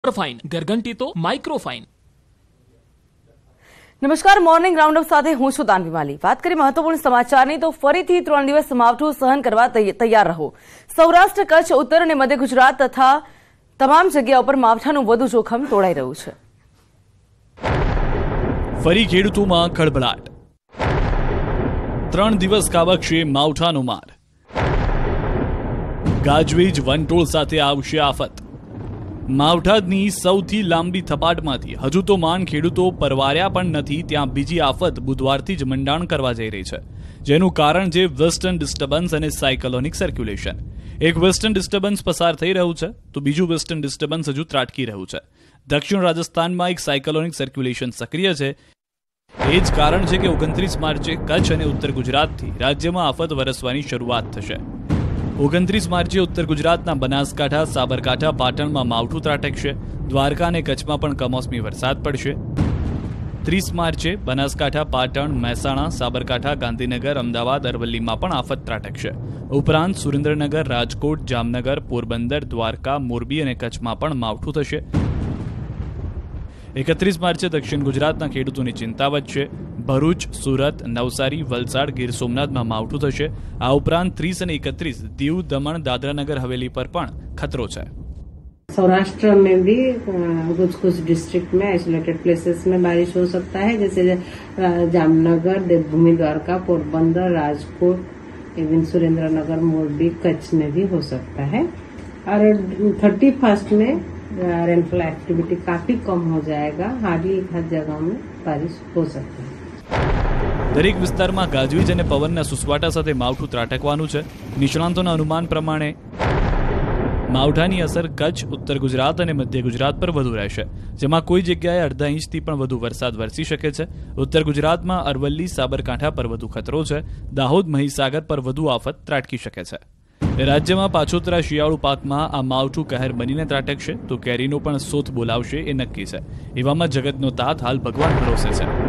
Fine ગરગંટી તો microfine. નમસ્કાર, morning round up સાથે હું છું તાનવી માલી। વાત કરીએ મહત્વપૂર્ણ સમાચારની તો ફરીથી 3 દિવસ માવઠું સહન કરવા તૈયાર રહો। સૌરાષ્ટ્ર, કચ્છ, ઉત્તર અને મધ્ય ગુજરાત તથા તમામ જગ્યાઓ પર માવઠાનું વધુ જોખમ તોળાઈ રહ્યું છે। ફરી ખેડૂતોમાં ખળભળાટ। 3 દિવસ કાવકશે માવઠાનો માર। ગાજવીજ વંટોળ સાથે આવશે આફત। માવઠાની સૌથી લાંબી થપાટમાંથી હજુ તો માન ખેડૂતો પરવાર્યા પણ નથી, ત્યાં બીજી આફત બુધવારથી જ મંડાણ કરવા જઈ રહી છે, જેનું કારણ છે વેસ્ટર્ન ડિસ્ટર્બન્સ અને સાયક્લોનિક સર્ક્યુલેશન। એક વેસ્ટર્ન ડિસ્ટર્બન્સ પસાર થઈ રહ્યું છે તો બીજું વેસ્ટર્ન ડિસ્ટર્બન્સ હજુ ત્રાટકી રહ્યું છે। દક્ષિણ રાજસ્થાનમાં એક સાયક્લોનિક સર્ક્યુલેશન સક્રિય છે। એ જ કારણ છે કે 29 માર્ચે કચ્છ અને ઉત્તર ગુજરાતથી રાજ્યમાં આફત વરસવાની શરૂઆત થશે। 29 માર્ચે ઉત્તર ગુજરાતના બનાસકાંઠા, સાબરકાંઠા, પાટણમાં માવઠું ત્રાટકશે। દ્વારકા અને કચ્છમાં પણ કમોસમી વરસાદ પડશે। 30 માર્ચે બનાસકાંઠા, પાટણ, મહેસાણા, સાબરકાંઠા, ગાંધીનગર, અમદાવાદ, અરવલ્લીમાં પણ આફત ત્રાટકશે। ઉપરાંત સુરેન્દ્રનગર, રાજકોટ, જામનગર, પોરબંદર, દ્વારકા, મોરબી અને કચ્છમાં પણ માવઠું થશે। 31 માર્ચે દક્ષિણ ગુજરાતના ખેડૂતોની ચિંતા વધશે। ભરૂચ, સુરત, નવસારી, વલસાડ, ગીર સોમનાથમાં માવઠું થશે। આ ઉપરાંત 30 અને 31 દીવ, દમણ, दादरा नगर हवेली पर पण खतरो है। सौराष्ट्र में भी कुछ डिस्ट्रिक्ट में आइसोलेटेड प्लेसेस में बारिश हो सकता है, जैसे जामनगर, देवभूमि, द्वारका, पोरबंदर, राजकोट, इवन सुरेंद्रनगर, मोरबी, कच्छ में भी हो सकता है। और 31 में रेनफॉल एक्टिविटी काफी कम हो जाएगा, हार्डली 1 जगह में बारिश हो सकती है। દરેક વિસ્તારમાં ગાજવીજ અને પવનના સુસવાટા સાથે માવઠું ત્રાટકવાનું છે। નિષ્ણાંતોના અનુમાન પ્રમાણે માવઠાની અસર કચ્છ, ઉત્તર ગુજરાત અને મધ્ય ગુજરાત પર વધુ રહેશે, જેમાં કોઈ જગ્યાએ અડધા ઇંચથી પણ વધુ વરસાદ વરસી શકે છે। ઉત્તર ગુજરાતમાં અરવલ્લી, સાબરકાંઠા પર વધુ ખતરો છે। દાહોદ, મહીસાગર પર વધુ આફત ત્રાટકી શકે છે। રાજ્યમાં પાછોતરા શિયાળુ પાકમાં આ માવઠું કહેર બનીને ત્રાટકશે તો કેરીનો પણ સોથ બોલાવશે એ નક્કી છે। એવામાં જગતનો તાત હાલ ભગવાન ભરોસે છે।